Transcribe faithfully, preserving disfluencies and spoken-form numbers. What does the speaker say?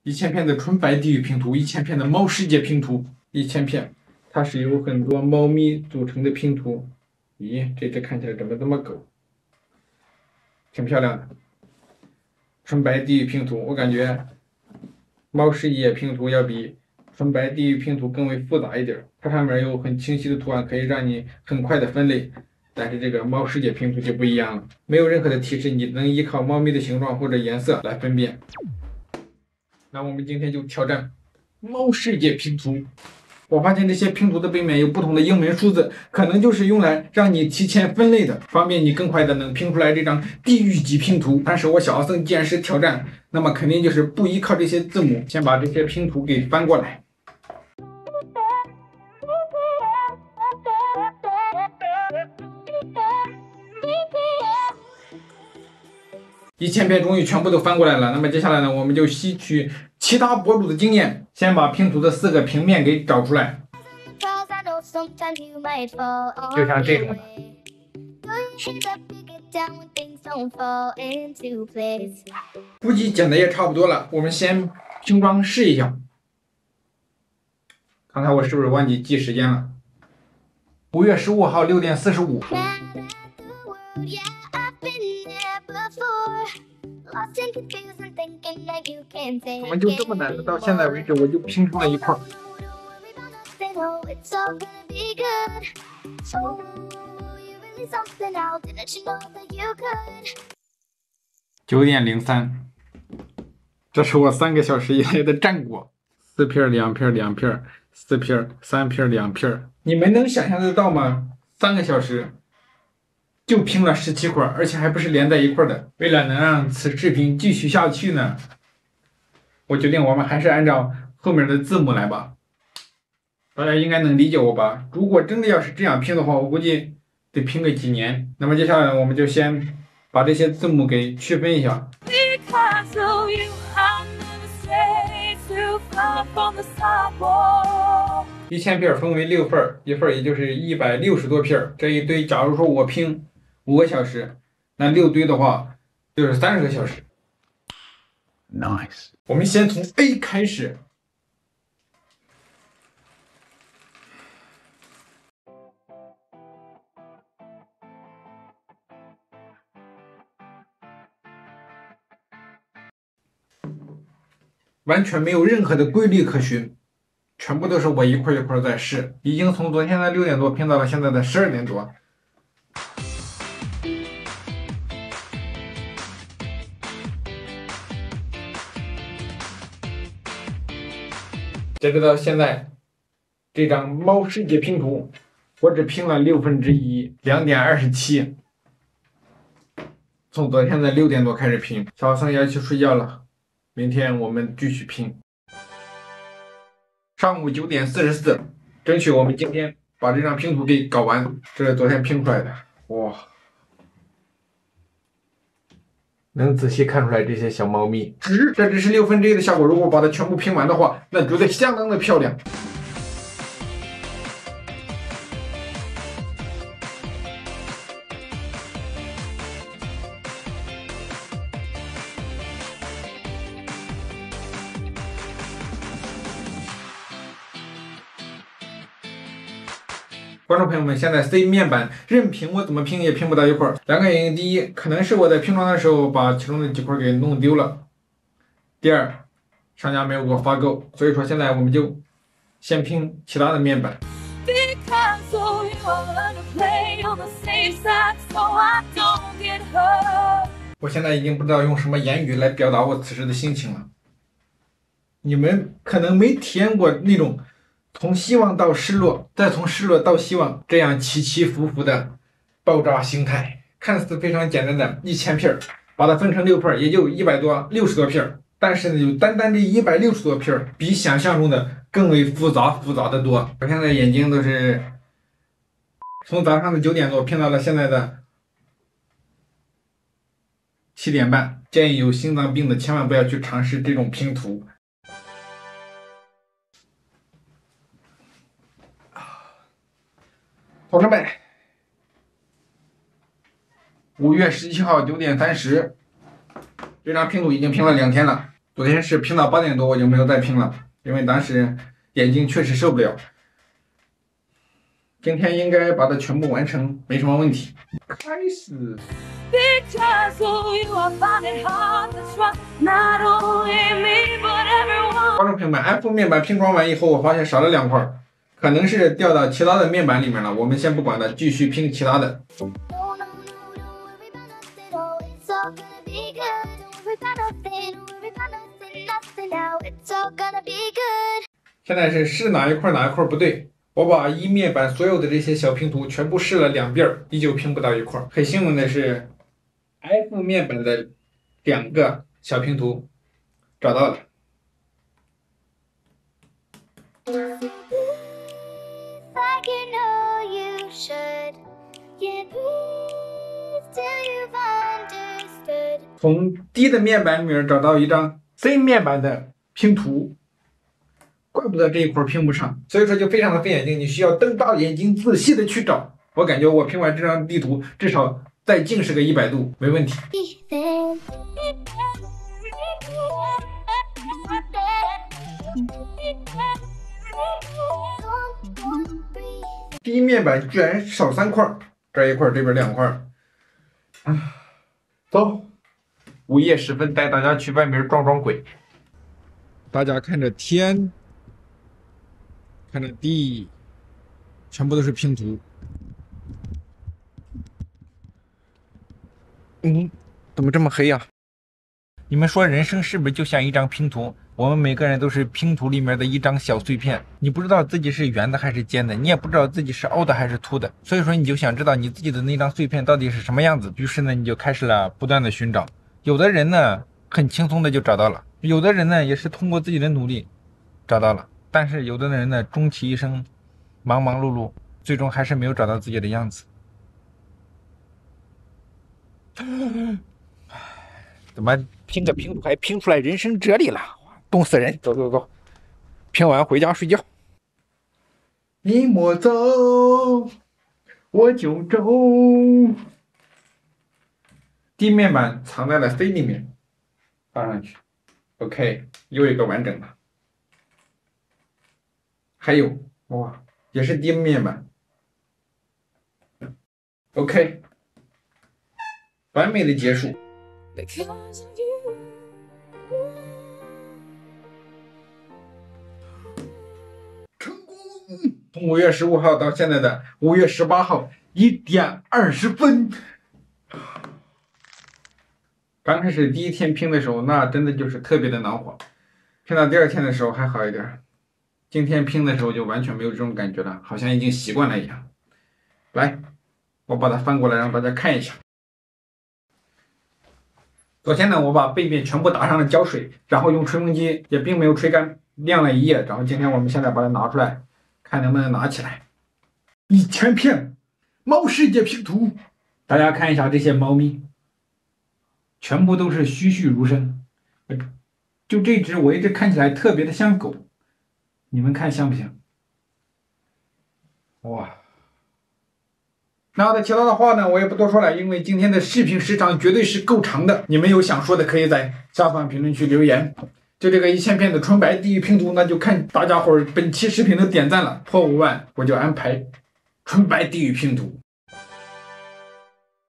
一千片的纯白地狱拼图，一千片的猫世界拼图，一千片，它是由很多猫咪组成的拼图。咦，这只看起来怎么这么狗？挺漂亮的。纯白地狱拼图，我感觉猫世界拼图要比纯白地狱拼图更为复杂一点，它上面有很清晰的图案，可以让你很快的分类。但是这个猫世界拼图就不一样了，没有任何的提示，你能依靠猫咪的形状或者颜色来分辨。那我们今天就挑战猫世界拼图。我发现这些拼图的背面有不同的英文数字，可能就是用来让你提前分类的，方便你更快的能拼出来这张地狱级拼图。但是我小奥森既然是挑战，那么肯定就是不依靠这些字母，先把这些拼图给翻过来。一千片终于全部都翻过来了，那么接下来呢，我们就吸取其他博主的经验，先把拼图的四个平面给找出来，就像这种的。估计剪的也差不多了，我们先拼装试一下。刚才我是不是忘记记时间了？五月十五号六点四十五。怎么就这么难呢？到现在为止我就拼出了一块。九点零三，这是我三个小时以来的战果。四片两片两片，四片三片两片，你们能想象得到吗？三个小时就拼了十七块，而且还不是连在一块的。为了能让此视频继续下去呢，我决定我们还是按照后面的字母来吧。大家应该能理解我吧？如果真的要是这样拼的话，我估计得拼个几年。那么接下来呢，我们就先把这些字母给区分一下。一千片分为六份，一份也就是一百六十多片。这一堆，假如说我拼五个小时，那六堆的话就是三十个小时。Nice。我们先从 A 开始。完全没有任何的规律可循，全部都是我一块一块在试，已经从昨天的六点多拼到了现在的十二点多。截止到现在，这张猫世界拼图我只拼了六分之一，两点二十七。从昨天的六点多开始拼，小奥森要去睡觉了。明天我们继续拼。上午九点四十四，争取我们今天把这张拼图给搞完。这是昨天拼出来的，哇，能仔细看出来这些小猫咪。只这只是六分之一的效果，如果把它全部拼完的话，那绝对相当的漂亮。观众朋友们，现在 C 面板任凭我怎么拼也拼不到一块儿。两个原因：第一，可能是我在拼装的时候把其中的几块给弄丢了；第二，商家没有给我发够。所以说现在我们就先拼其他的面板。我现在已经不知道用什么言语来表达我此时的心情了。你们可能没体验过那种从希望到失落，再从失落到希望，这样起起伏伏的爆炸形态。看似非常简单的一千片，把它分成六片，也就一百多、六十多片。但是呢，就单单这一百六十多片，比想象中的更为复杂复杂的多。我现在眼睛都是从早上的九点多拼到了现在的七点半。建议有心脏病的千万不要去尝试这种拼图。同志们，五月十七号九点三十，这张拼图已经拼了两天了。 昨天是拼到八点多，我就没有再拼了，因为当时眼睛确实受不了。今天应该把它全部完成，没什么问题。开始。观众朋友们 ，F 面板拼装完以后，我发现少了两块，可能是掉到其他的面板里面了。我们先不管它，继续拼其他的。现在是试哪一块哪一块不对。我把一面板所有的这些小拼图全部试了两遍，依旧拼不到一块。很幸运的是 ，F 面板的两个小拼图找到了。从 D 的面板里面找到一张 C 面板的拼图。怪不得这一块拼不上，所以说就非常的费眼睛，你需要瞪大眼睛仔细的去找。我感觉我拼完这张地图，至少再近视个一百度，没问题。第一面板居然少三块，这一块这边两块。啊，走，午夜时分带大家去外面撞撞鬼。大家看着天。看着地，全部都是拼图。嗯，怎么这么黑呀？你们说人生是不是就像一张拼图？我们每个人都是拼图里面的一张小碎片。你不知道自己是圆的还是尖的，你也不知道自己是凹的还是凸的，所以说你就想知道你自己的那张碎片到底是什么样子。于是呢，你就开始了不断的寻找。有的人呢，很轻松的就找到了；有的人呢，也是通过自己的努力找到了。但是有的人呢，终其一生忙忙碌碌，最终还是没有找到自己的样子。怎么拼个拼图还拼出来人生哲理了？冻死人！走走走，拼完回家睡觉。你莫走，我就走。D 面板藏在了 C 里面，放上去。OK， 又一个完整的。还有哇，也是 D 面板 ，OK， 完美的结束。成功！从五月十五号到现在的五月十八号一点二十分。刚开始第一天拼的时候，那真的就是特别的恼火，拼到第二天的时候还好一点。今天拼的时候就完全没有这种感觉了，好像已经习惯了一样。来，我把它翻过来让大家看一下。昨天呢，我把背面全部打上了胶水，然后用吹风机也并没有吹干，晾了一夜。然后今天我们现在把它拿出来，看能不能拿起来。一千片猫世界拼图，大家看一下这些猫咪，全部都是栩栩如生。就这只，我一直看起来特别的像狗。你们看像不像？哇！那的其他的话呢，我也不多说了，因为今天的视频时长绝对是够长的。你们有想说的，可以在下方评论区留言。就这个一千片的纯白地狱拼图，那就看大家伙儿本期视频的点赞了。破五万，我就安排纯白地狱拼图。